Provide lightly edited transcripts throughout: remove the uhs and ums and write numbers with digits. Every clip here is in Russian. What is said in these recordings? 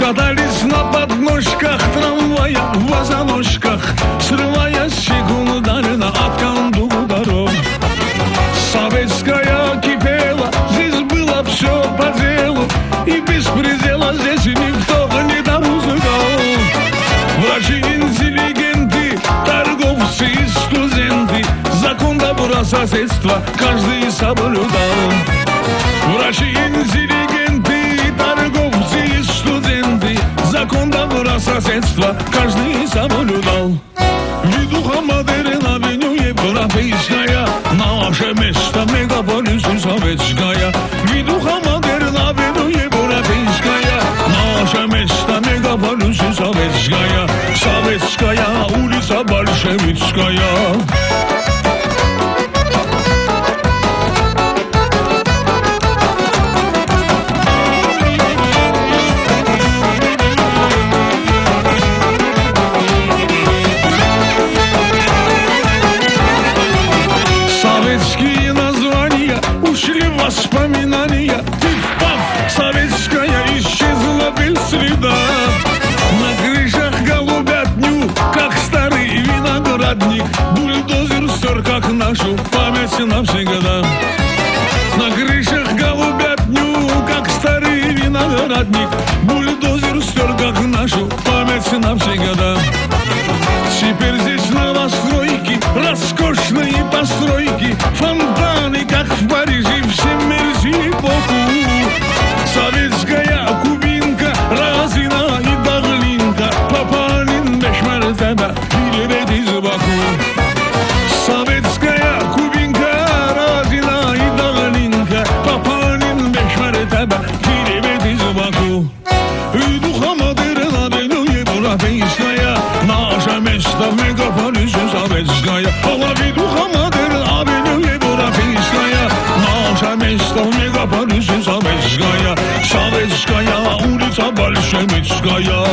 Катались на подножках трамвая, в босоножках, срывая секундально от кондуку дорог. Советская кипела, здесь было все по делу, и без предела здесь никто не дорузгал. Врачи, интеллигенты, торговцы и студенты, закон добрососедства каждый соблюдал. Врачи, интеллигенты, торговцы и студенты, закон добрососедства каждый соблюдал. Видуха модерна, авеню европейская, наше место мегаполисе советская. Видуха модерна, авеню европейская, наше место мегаполисе советская. Советская улица Большевицкая. Советские названия ушли в воспоминания. Тиф-паф, советская исчезла без следа. На крышах голубятню, как старый виноградник, бульдозер стер, как нашу память навсегда. На крышах голубятню, как старый виноградник, бульдозер стер, как нашу память навсегда. Теперь здесь новостройки, роскошные постройки, фонтаны, как в Париже, все мерзили боку. Советская кубинка, разина и даглинка, Папанин бешмертеба, перевед из Баку. Советская кубинка, разина и даглинка, Папанин бешмертеба, перевед из Баку. И духа модерна, авеню европейская, наше место в мегаполисе советская. Лови духа модерна, авеню европейская, наше место в мегаполисе советская. Советская улица Большевицкая.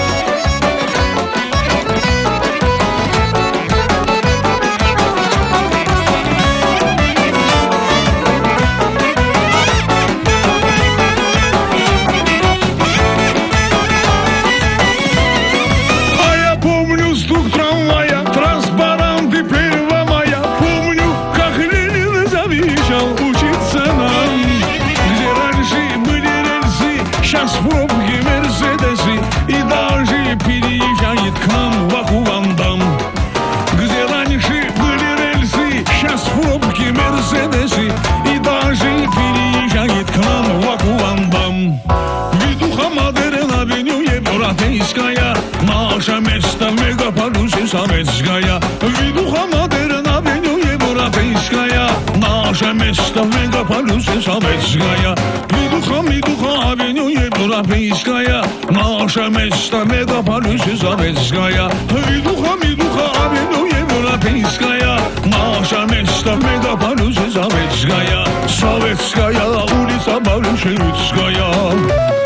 Стук трамвая, транспаранты 1 мая. Помню, как Ленин завещал учиться нам. Где раньше были рельсы, сейчас пробки мерседесы, и даже переезжает к нам Ваху-Ван-Дам. Где раньше были рельсы, сейчас пробки мерседесы, и даже переезжает к нам Ваху-Ван-Дам. Видуха модерна, авеню европейская, наше место в мегаполисе советская. Видуха модерна, авеню европейская, наше место в мегаполисе советская. Видуха, авеню европейская, наше место в мегаполисе советская. Видуха, авеню европейская, наше место в мегаполисе советская. Советская улица Большевицкая.